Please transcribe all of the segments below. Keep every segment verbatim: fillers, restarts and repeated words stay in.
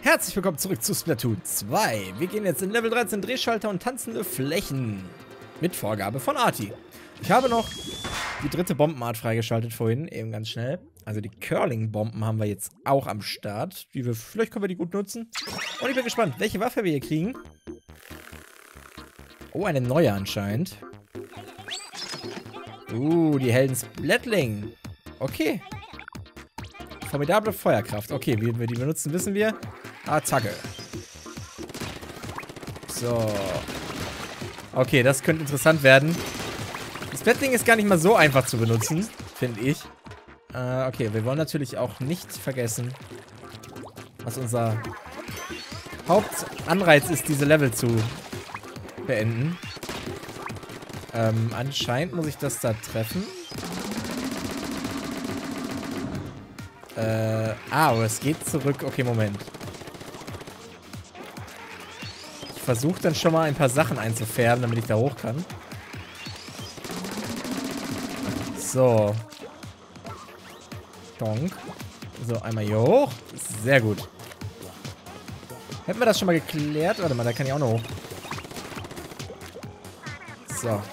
Herzlich willkommen zurück zu Splatoon zwei. Wir gehen jetzt in Level dreizehn Drehschalter und tanzende Flächen. Mit Vorgabe von Arti. Ich habe noch die dritte Bombenart freigeschaltet vorhin, eben ganz schnell. Also die Curling-Bomben haben wir jetzt auch am Start. Die wir, vielleicht können wir die gut nutzen. Und ich bin gespannt, welche Waffe wir hier kriegen. Oh, eine neue anscheinend. Uh, die Helden Splatling. Okay. Formidable Feuerkraft. Okay, wie wir die benutzen, wissen wir. Attacke. So. Okay, das könnte interessant werden. Das Splatling ist gar nicht mal so einfach zu benutzen, finde ich. Äh, okay, wir wollen natürlich auch nicht vergessen, was unser Hauptanreiz ist, diese Level zu beenden. Ähm, anscheinend muss ich das da treffen. Äh, ah, aber es geht zurück. Okay, Moment. Ich versuche dann schon mal ein paar Sachen einzufärben, damit ich da hoch kann. So. Donk. So, einmal hier hoch. Sehr gut. Hätten wir das schon mal geklärt? Warte mal, da kann ich auch noch hoch. So.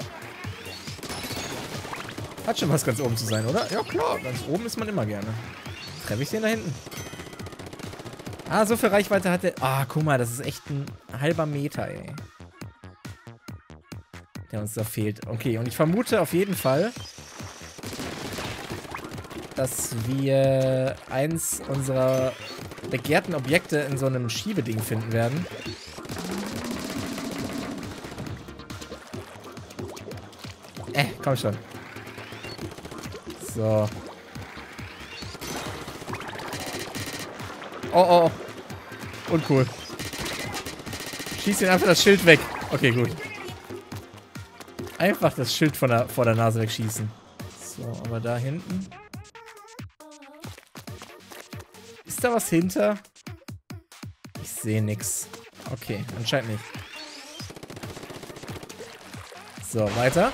Hat schon was ganz oben zu sein, oder? Ja, klar. Ganz oben ist man immer gerne. Treffe ich den da hinten? Ah, so viel Reichweite hat der. Ah, guck mal, das ist echt ein halber Meter, ey. Der uns da fehlt. Okay, und ich vermute auf jeden Fall, dass wir eins unserer begehrten Objekte in so einem Schiebeding finden werden. Äh, komm schon. So. Oh, oh, oh. Uncool. Schieß ihn einfach das Schild weg. Okay, gut. Einfach das Schild von der, vor der Nase wegschießen. So, aber da hinten. Ist da was hinter? Ich sehe nix. Okay, anscheinend nicht. So, weiter.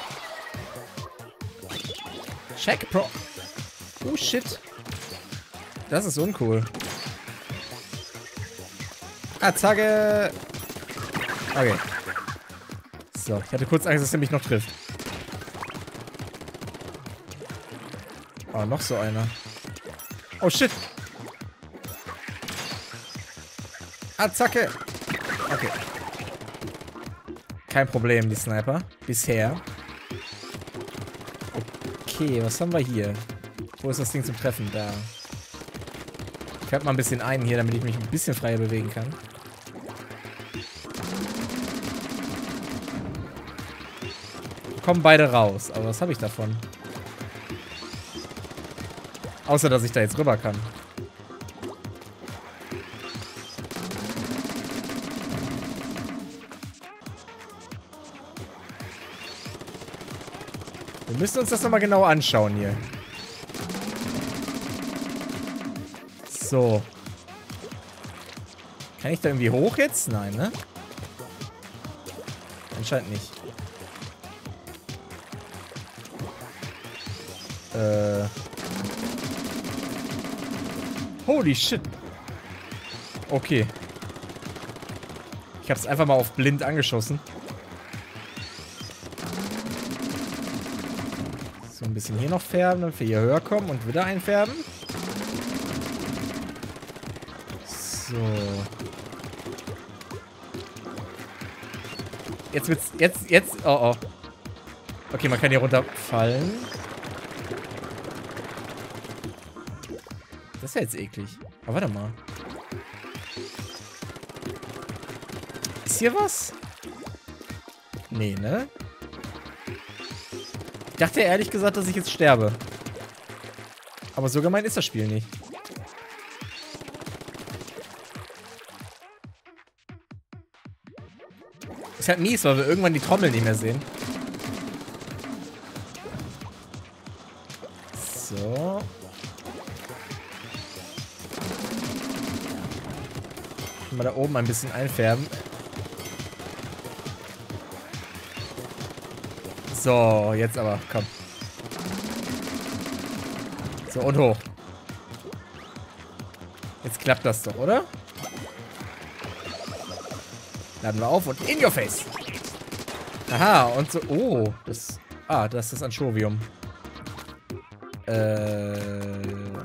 Check Pro. Oh, shit. Das ist uncool. Attacke! Okay. So, ich hatte kurz Angst, dass er mich noch trifft. Oh, noch so einer. Oh, shit! Attacke! Okay. Kein Problem, die Sniper. Bisher. Okay, was haben wir hier? Wo ist das Ding zum Treffen? Da. Ich färbe mal ein bisschen ein hier, damit ich mich ein bisschen freier bewegen kann. Kommen beide raus. Aber was habe ich davon? Außer, dass ich da jetzt rüber kann. Wir müssen uns das nochmal genau anschauen hier. So. Kann ich da irgendwie hoch jetzt? Nein, ne? Anscheinend nicht. Äh. Holy shit. Okay. Ich hab's einfach mal auf blind angeschossen. So, ein bisschen hier noch färben, damit wir hier höher kommen und wieder einfärben. So. Jetzt wird's. Jetzt, jetzt. Oh, oh. Okay, man kann hier runterfallen. Das ist ja jetzt eklig. Aber warte mal. Ist hier was? Nee, ne? Ich dachte ehrlich gesagt, dass ich jetzt sterbe. Aber so gemein ist das Spiel nicht. Ist halt mies, weil wir irgendwann die Trommel nicht mehr sehen. So. Mal da oben ein bisschen einfärben. So, jetzt aber, komm. So, und hoch. Jetzt klappt das doch, oder? Laden wir auf und in your face. Aha, und so... Oh, das... Ah, das ist das Anchovium. Äh...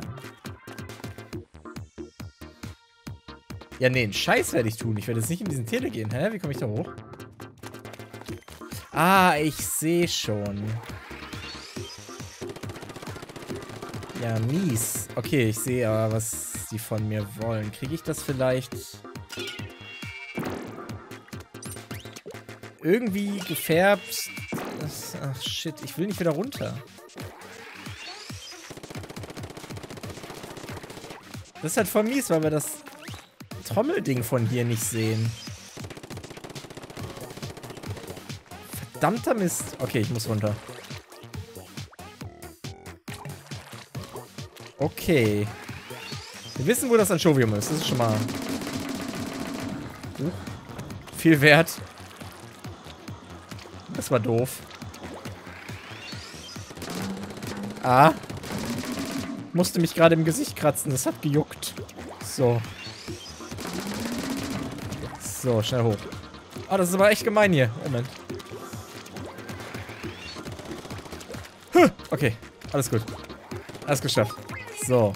Ja, nee, einen Scheiß werde ich tun. Ich werde jetzt nicht in diesen Tele gehen. Hä? Wie komme ich da hoch? Ah, ich sehe schon. Ja, mies. Okay, ich sehe aber, was sie von mir wollen. Kriege ich das vielleicht... irgendwie gefärbt? Das, ach, shit. Ich will nicht wieder runter. Das ist halt voll mies, weil wir das Trommelding von hier nicht sehen. Verdammter Mist. Okay, ich muss runter. Okay. Wir wissen, wo das Anchovium ist. Das ist schon mal... Uh, viel wert. Das war doof. Ah. Musste mich gerade im Gesicht kratzen. Das hat gejuckt. So. So, schnell hoch. Ah, das ist aber echt gemein hier. Moment. Huh. Okay, alles gut. Alles geschafft. So.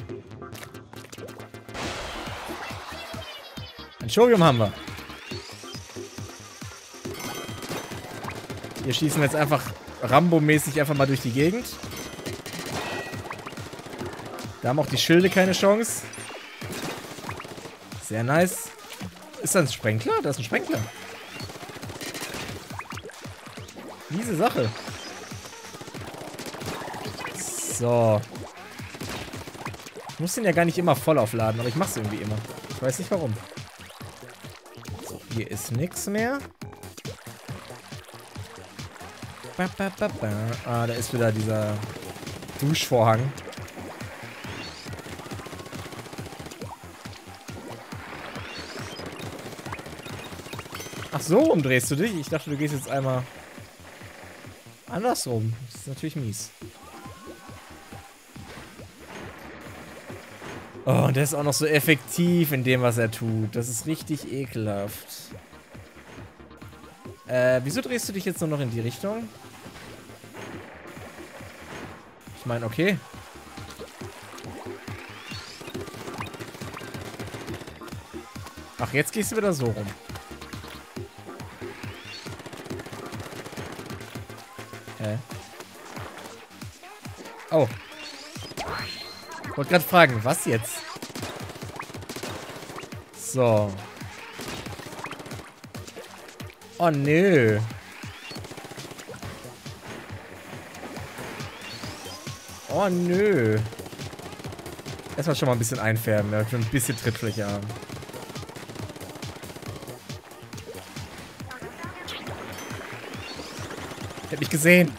Anchovium haben wir. Wir schießen jetzt einfach Rambo-mäßig einfach mal durch die Gegend. Da haben auch die Schilde keine Chance. Sehr nice. Ist da ein Sprenkler? Da ist ein Sprenkler. Diese Sache. So. Ich muss den ja gar nicht immer voll aufladen, aber ich mache es irgendwie immer. Ich weiß nicht warum. So, hier ist nichts mehr. Ba, ba, ba, ba. Ah, da ist wieder dieser Duschvorhang. Ach so, umdrehst du dich? Ich dachte, du gehst jetzt einmal andersrum. Das ist natürlich mies. Oh, und der ist auch noch so effektiv in dem, was er tut. Das ist richtig ekelhaft. Äh, wieso drehst du dich jetzt nur noch in die Richtung? Ich meine, okay. Ach, jetzt gehst du wieder so rum. Hä? Oh. Ich wollte gerade fragen, was jetzt? So. Oh, nö. Oh, nö. Erstmal schon mal ein bisschen einfärben, ja. Ich will ein bisschen Trittfläche haben. Ich hab mich gesehen.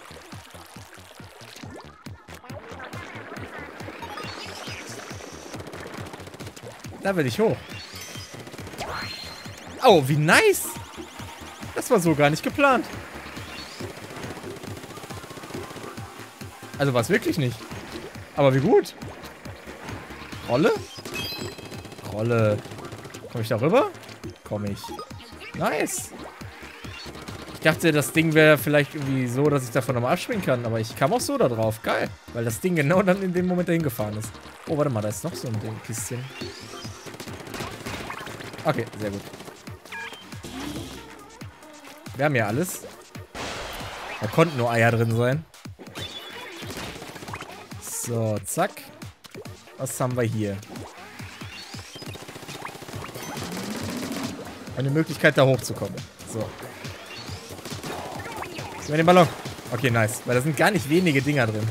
Da will ich hoch. Oh, wie nice. Das war so gar nicht geplant. Also war es wirklich nicht. Aber wie gut. Rolle? Rolle. Komme ich da rüber? Komme ich. Nice. Ich dachte, das Ding wäre vielleicht irgendwie so, dass ich davon nochmal abspringen kann. Aber ich kam auch so da drauf. Geil. Weil das Ding genau dann in dem Moment dahin gefahren ist. Oh, warte mal. Da ist noch so ein Ding, Kistchen. Okay, sehr gut. Wir haben ja alles. Da konnten nur Eier drin sein. So, zack. Was haben wir hier? Eine Möglichkeit, da hochzukommen. So. Sehen wir den Ballon? Okay, nice. Weil da sind gar nicht wenige Dinger drin.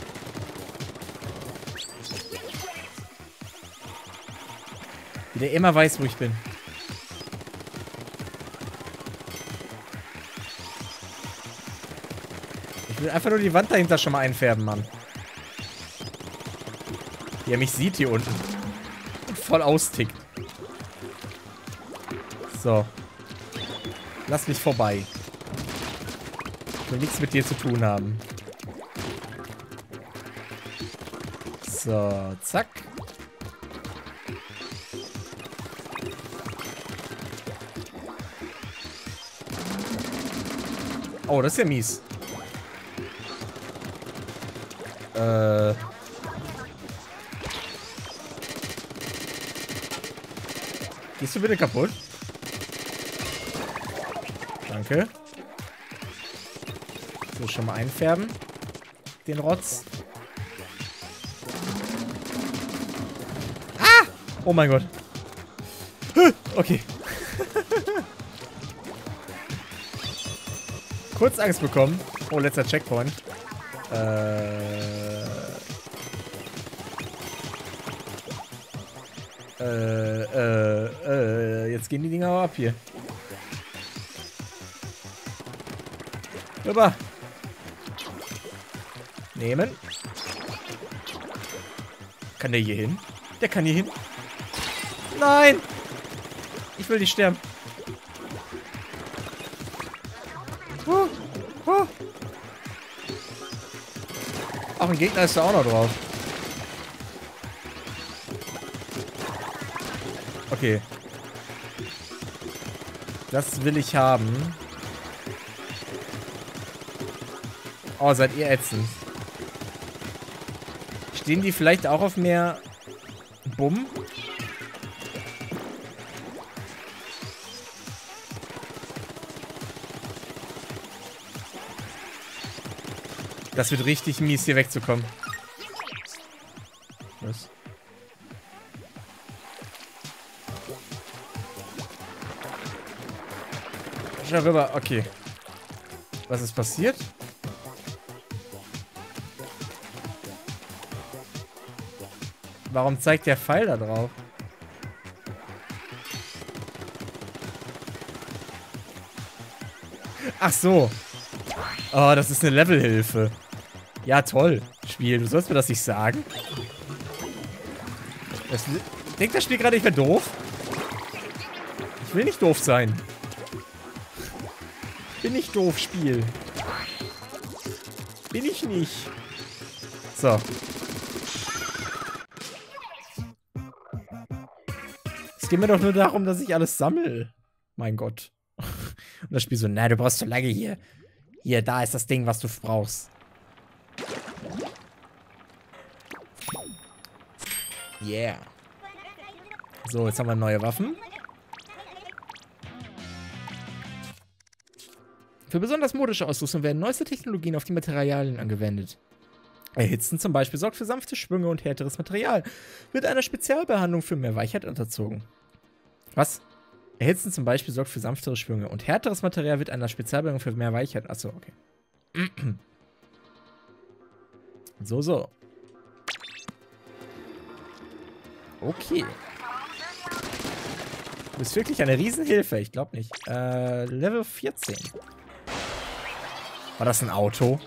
Wie der immer weiß, wo ich bin. Ich will einfach nur die Wand dahinter schon mal einfärben, Mann. Wie er mich sieht hier unten. Und voll austickt. So. Lass mich vorbei. Ich will nichts mit dir zu tun haben. So, zack. Oh, das ist ja mies. Äh. Gehst du bitte kaputt? Danke. So, schon mal einfärben. Den Rotz. Ah! Oh mein Gott. Okay. Kurz Angst bekommen. Oh, letzter Checkpoint. Äh. Äh, äh, äh. Jetzt gehen die Dinger aber ab hier. Rüber. Nehmen. Kann der hier hin? Der kann hier hin. Nein! Ich will nicht sterben. Uh, uh. Ach, ein Gegner ist da auch noch drauf. Okay. Das will ich haben. Oh, seid ihr ätzend. Stehen die vielleicht auch auf mehr Bumm? Das wird richtig mies, hier wegzukommen. Was? Schau rüber, okay. Was ist passiert? Warum zeigt der Pfeil da drauf? Ach so. Oh, das ist eine Levelhilfe. Ja, toll. Spiel, du sollst mir das nicht sagen. Das, denkt das Spiel gerade, ich wäre doof? Ich will nicht doof sein. Bin ich doof, Spiel. Bin ich nicht. So. Es geht mir doch nur darum, dass ich alles sammle. Mein Gott. Und das Spiel so, nein, du brauchst so lange hier. Hier, da ist das Ding, was du brauchst. Yeah. So, jetzt haben wir neue Waffen. Für besonders modische Ausrüstung werden neueste Technologien auf die Materialien angewendet. Erhitzen zum Beispiel sorgt für sanfte Schwünge und härteres Material. Wird einer Spezialbehandlung für mehr Weichheit unterzogen. Was? Erhitzen zum Beispiel sorgt für sanftere Schwünge und härteres Material wird einer Spezialbehandlung für mehr Weichheit. Achso, okay. So, so. Okay. Du bist wirklich eine Riesenhilfe. Ich glaube nicht. Äh, Level vierzehn. War das ein Auto?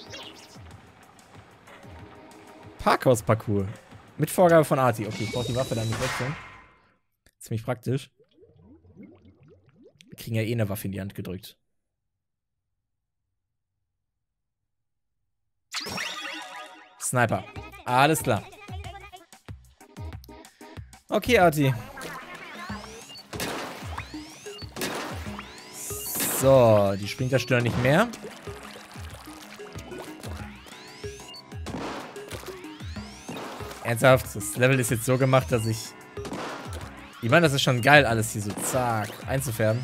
Parkhaus-Parcours. Mit Vorgabe von Arti. Okay, ich brauche die Waffe dann nicht wechseln. Ziemlich praktisch. Wir kriegen ja eh eine Waffe in die Hand gedrückt. Sniper. Alles klar. Okay, Arti. So, die Sprinter nicht mehr. Ernsthaft, das Level ist jetzt so gemacht, dass ich... Ich meine, das ist schon geil, alles hier so zack einzufärben.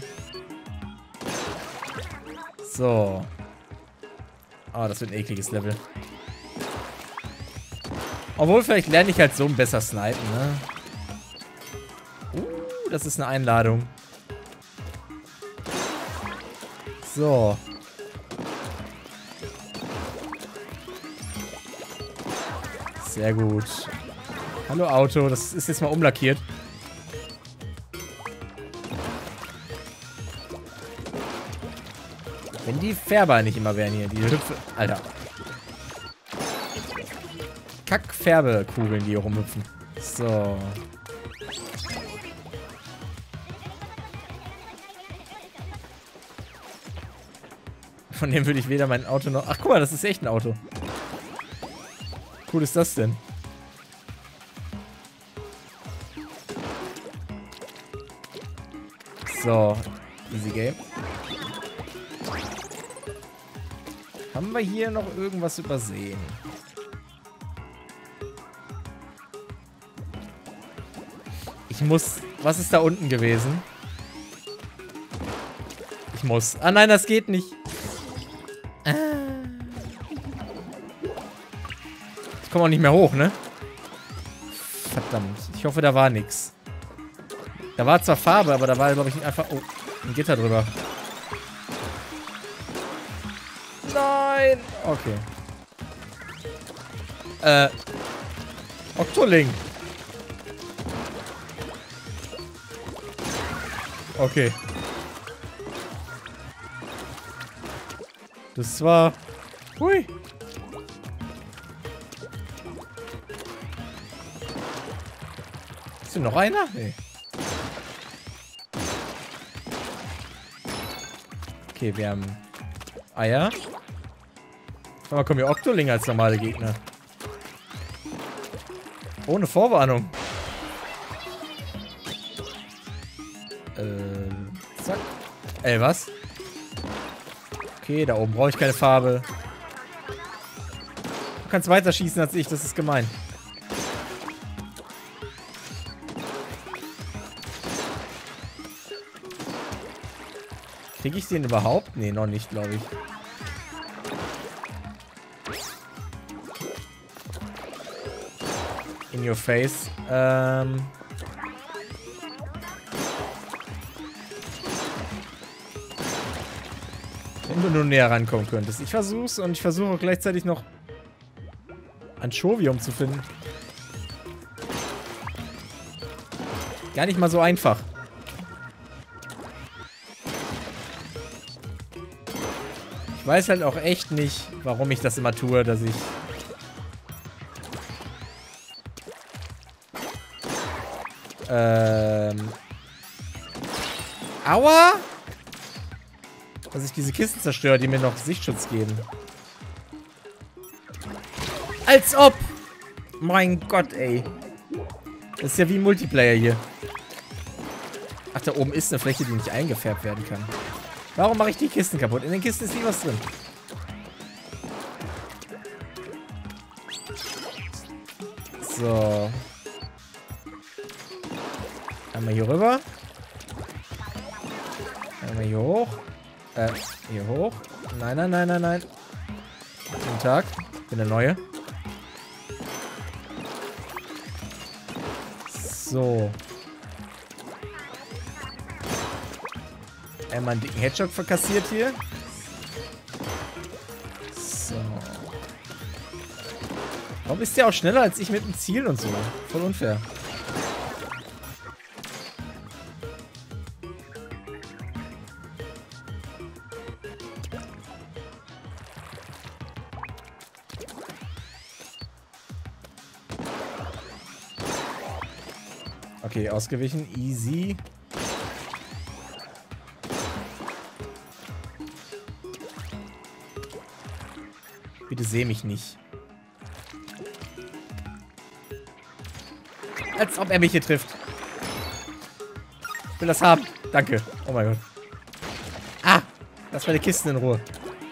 So. Oh, das wird ein ekliges Level. Obwohl, vielleicht lerne ich halt so besser snipen, ne? Uh, das ist eine Einladung. So. Sehr gut. Hallo Auto, das ist jetzt mal umlackiert. Wenn die Färber nicht immer wären hier, die Hüpfe... Alter. Kack-Färbekugeln, die hier rumhüpfen. So. Von dem würde ich weder mein Auto noch... Ach, guck mal, das ist echt ein Auto. Cool ist das denn? So. Easy Game. Haben wir hier noch irgendwas übersehen? Ich muss... Was ist da unten gewesen? Ich muss... Ah nein, das geht nicht. Ah. Ich komme auch nicht mehr hoch, ne? Verdammt. Ich hoffe, da war nichts. Da war zwar Farbe, aber da war, glaube ich, einfach... Oh, ein Gitter drüber. Nein! Okay. Äh... Octoling. Okay. Das war... Hui. Ist hier noch einer? Nee. Okay, wir haben Eier. Aber kommen hier Octoling als normale Gegner. Ohne Vorwarnung. Äh, zack. Ey, was? Okay, da oben brauche ich keine Farbe. Du kannst weiter schießen als ich, das ist gemein. Kriege ich den überhaupt? Nee, noch nicht, glaube ich. In your face. Ähm... Wenn du nur näher rankommen könntest. Ich versuch's und ich versuche gleichzeitig noch Anchovium zu finden. Gar nicht mal so einfach. Ich weiß halt auch echt nicht, warum ich das immer tue, dass ich... Ähm... Aua! Dass ich diese Kisten zerstöre, die mir noch Sichtschutz geben. Als ob! Mein Gott, ey. Das ist ja wie Multiplayer hier. Ach, da oben ist eine Fläche, die nicht eingefärbt werden kann. Warum mache ich die Kisten kaputt? In den Kisten ist nie was drin. So. Einmal hier rüber. Einmal hier hoch. Äh, hier hoch. Nein, nein, nein, nein, nein. Guten Tag. Ich bin der Neue. So. Einmal einen dicken Headshot verkassiert hier. So. Warum ist der auch schneller als ich mit dem Ziel und so? Voll unfair. Okay, ausgewichen. Easy. Bitte seh mich nicht. Als ob er mich hier trifft. Ich will das haben. Danke. Oh mein Gott. Ah! Lass meine Kisten in Ruhe.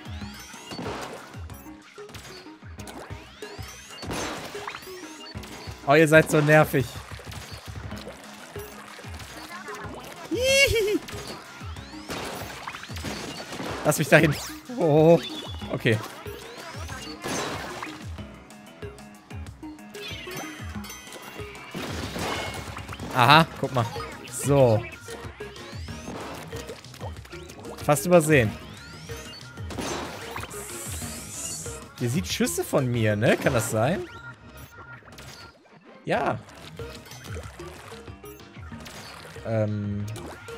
Oh, ihr seid so nervig. Lass mich dahin. Oh, okay. Aha, guck mal. So. Fast übersehen. Ihr sieht Schüsse von mir, ne? Kann das sein? Ja. Ähm.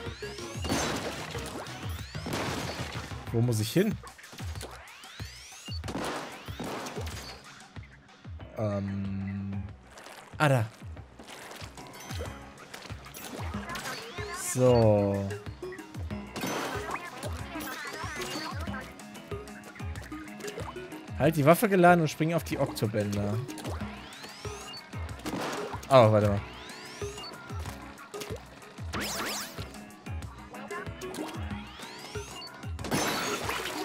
Wo muss ich hin? Ähm. Ah, da. So. Halt die Waffe geladen und spring auf die Oktobänder. Oh, warte mal.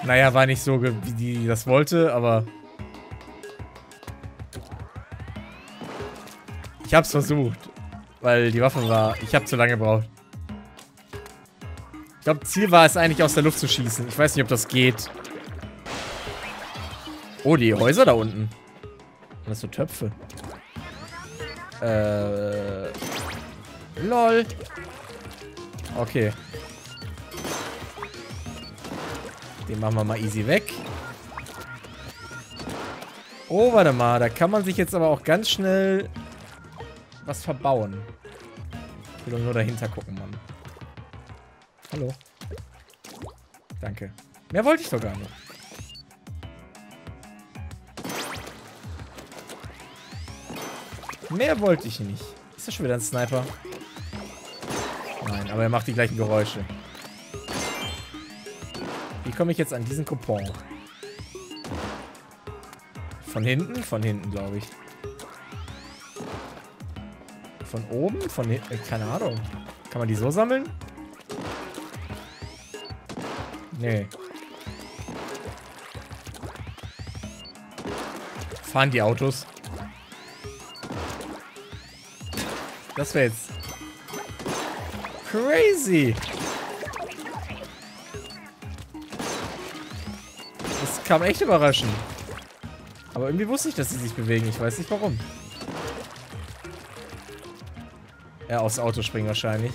Naja, war nicht so, wie die das wollte, aber... Ich hab's versucht. Weil die Waffe war... Ich hab zu lange gebraucht. Ich glaube, Ziel war es eigentlich, aus der Luft zu schießen. Ich weiß nicht, ob das geht. Oh, die Häuser da unten. Das sind so Töpfe. Äh... Lol. Okay. Den machen wir mal easy weg. Oh, warte mal. Da kann man sich jetzt aber auch ganz schnell was verbauen. Ich will doch nur dahinter gucken, Mann. Hallo. Danke. Mehr wollte ich doch gar nicht. Mehr wollte ich nicht. Ist das schon wieder ein Sniper? Nein, aber er macht die gleichen Geräusche. Wie komme ich jetzt an diesen Coupon? Von hinten? Von hinten, glaube ich. Von oben? Von hinten? Keine Ahnung. Kann man die so sammeln? Nee. Fahren die Autos? Das wäre jetzt crazy. Das kam echt überraschend. Aber irgendwie wusste ich, dass sie sich bewegen. Ich weiß nicht warum. Ja, aufs Auto springen wahrscheinlich.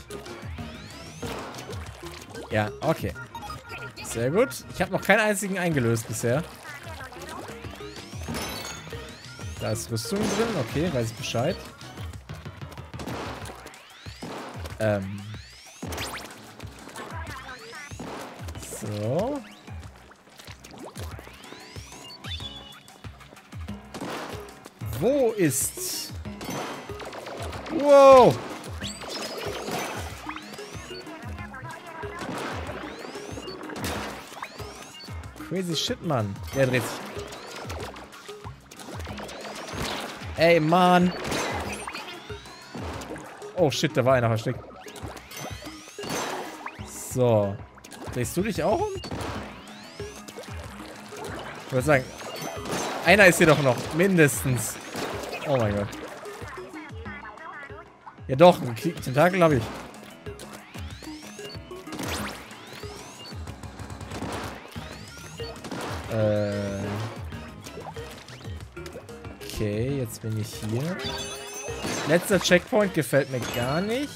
Ja, okay. Sehr gut. Ich habe noch keinen einzigen eingelöst bisher. Da ist Rüstung drin. Okay, weiß ich Bescheid. Ähm. So. Wo ist... Wow! Crazy shit, Mann. Der dreht sich. Ey, Mann. Oh, shit, da war einer versteckt. So. Drehst du dich auch um? Ich würde sagen, einer ist hier doch noch. Mindestens. Oh mein Gott. Ja doch, einen Tentakel habe ich. Äh. Okay, jetzt bin ich hier. Letzter Checkpoint gefällt mir gar nicht.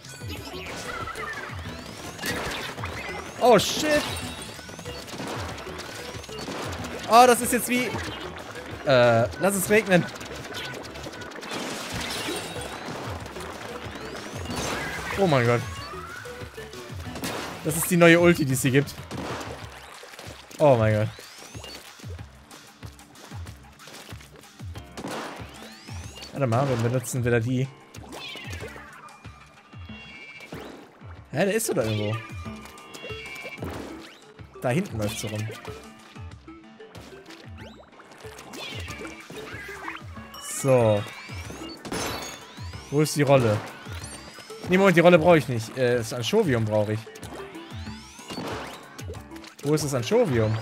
Oh, shit. Oh, das ist jetzt wie... Äh, lass es regnen. Oh mein Gott. Das ist die neue Ulti, die es hier gibt. Oh mein Gott. Warte mal, wir benutzen wieder die. Hä, der ist doch da irgendwo. Da hinten läuft sie rum. So. Wo ist die Rolle? Nee, Moment, die Rolle brauche ich nicht. Äh, das Anchovium brauche ich. Wo ist das Anchovium?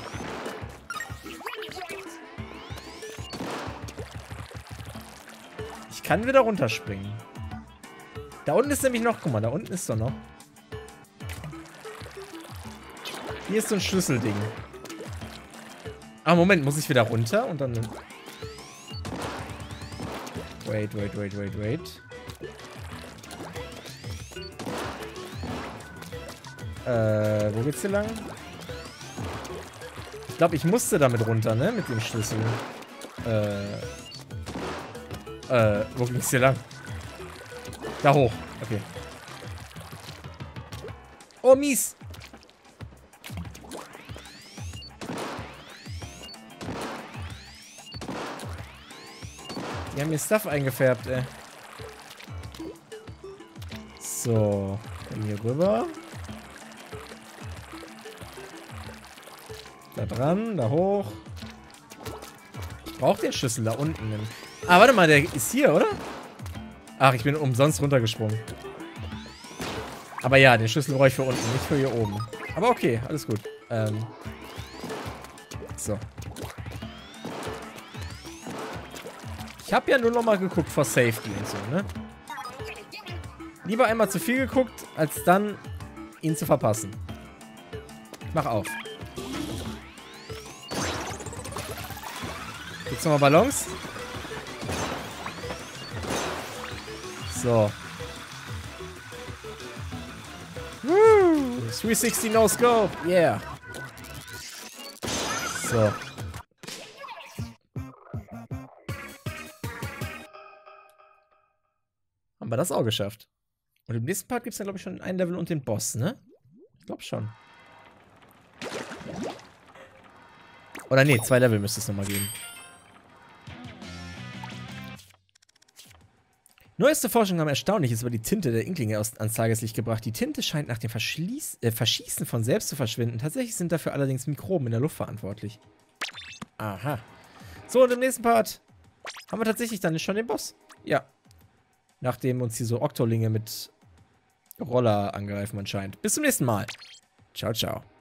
Ich kann wieder runterspringen. Da unten ist nämlich noch... Guck mal, da unten ist doch noch. Hier ist so ein Schlüsselding. Ah, Moment, muss ich wieder runter und dann... Wait, wait, wait, wait, wait. Äh, wo geht's hier lang? Ich glaube, ich musste damit runter, ne? Mit dem Schlüssel. Äh... Äh, wo ging's hier lang? Da hoch. Okay. Oh, mies. Die haben mir Stuff eingefärbt, ey. So. Dann hier rüber. Da dran, da hoch. Ich brauche den Schlüssel da unten. Ah, warte mal, der ist hier, oder? Ach, ich bin umsonst runtergesprungen. Aber ja, den Schlüssel brauche ich für unten, nicht für hier oben. Aber okay, alles gut. Ähm. So. Ich habe ja nur noch mal geguckt vor Safety und so, ne? Lieber einmal zu viel geguckt, als dann ihn zu verpassen. Ich mach auf. Gibt's nochmal Ballons? So. Woo! dreihundertsechzig No Scope. Yeah. So. Haben wir das auch geschafft. Und im nächsten Part gibt es dann, glaube ich, schon ein Level und den Boss, ne? Ich glaube schon. Oder nee, zwei Level müsste es nochmal geben. Neueste Forschungen haben Erstaunliches über die Tinte der Inklinge aus, ans Tageslicht gebracht. Die Tinte scheint nach dem Verschließ, äh, Verschießen von selbst zu verschwinden. Tatsächlich sind dafür allerdings Mikroben in der Luft verantwortlich. Aha. So, und im nächsten Part haben wir tatsächlich dann schon den Boss. Ja. Nachdem uns hier so Oktolinge mit Roller angreifen anscheinend. Bis zum nächsten Mal. Ciao, ciao.